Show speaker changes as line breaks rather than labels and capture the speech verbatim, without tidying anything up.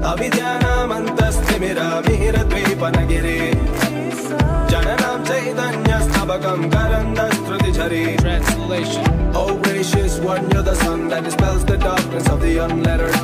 अविद्यानामन्तस्तिमिरमिहिरद्वीपनगिरे Jananam Chaitanya Stabhakam Karandasruti Translation. Oh gracious one, you're the sun that dispels the darkness of the unlettered.